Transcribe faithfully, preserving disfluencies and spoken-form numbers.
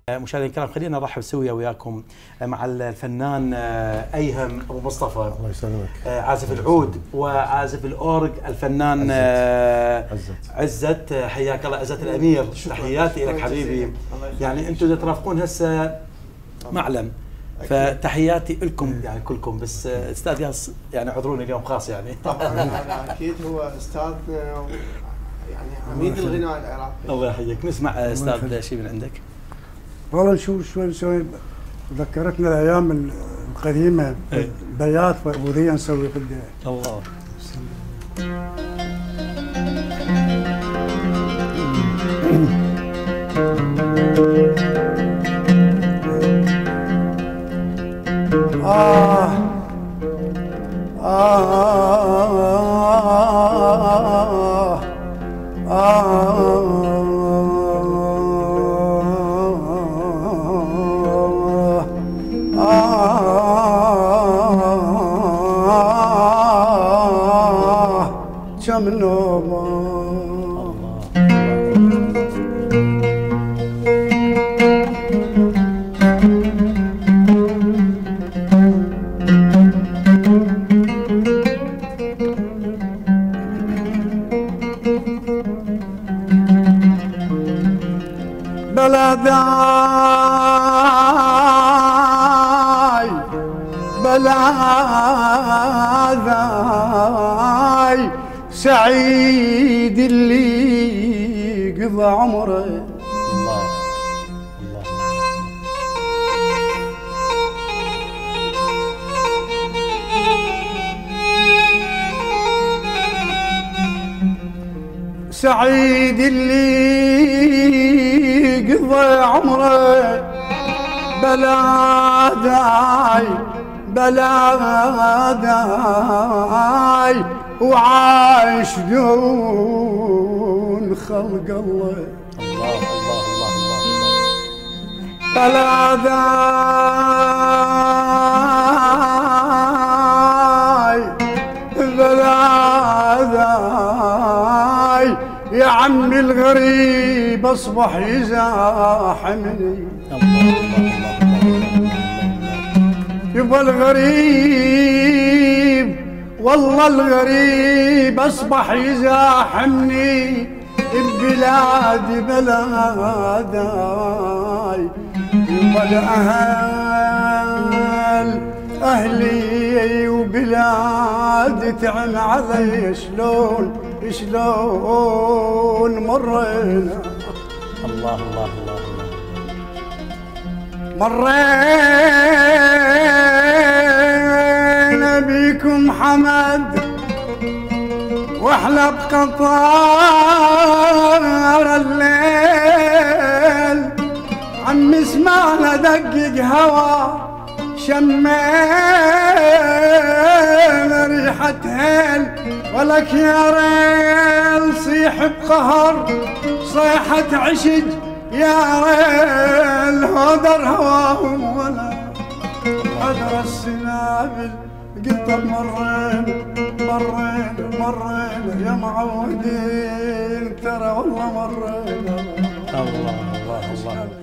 مشاهدينا الكرام، خلينا نرحب سويا وياكم مع الفنان ايهم ابو مصطفى. الله يسلمك. عازف العود وعازف الاورج الفنان عزت. عزت. حياك الله عزت الامير، تحياتي لك حبيبي. يعني انتم ترافقون هسه معلم، فتحياتي لكم يعني كلكم. بس استاذ ياس يعني عذروني اليوم خاص يعني. طبعا اكيد هو استاذ يعني عميد الغناء العراقي. الله يحييك. نسمع استاذ شيء من عندك. والله نشوف شوي شوي ذكرتنا الايام القديمه. ايه. بيات وذي نسوي في البيت. الله. آه آه آه آه كم نوبة. بلداي بلداي سعيد اللي قضى عمره. الله الله. سعيد اللي قضى عمره بلاداي بلاداي وعايش دون خلق الله. الله الله الله الله. بلاداي بلاداي يا عمي الغريب اصبح يزاحمني. يبا الغريب والله الغريب اصبح يزاحمني ببلادي بلاداي. يبا الاهل اهلي وبلادي تعن علي شلون شلون مرينا. الله الله الله الله. مرينا بيكم حمد واحلى بقطار الليل. عم اسمعنا دقق هوا شمينا ريحة هيل ولك يا ريل صيح بقهر صيحة عشج يا ريل هدر هواهم ولا حذر السنابل. قلت مرينا مرينا مرينا يا معودين ترى والله مرينا. الله الله الله.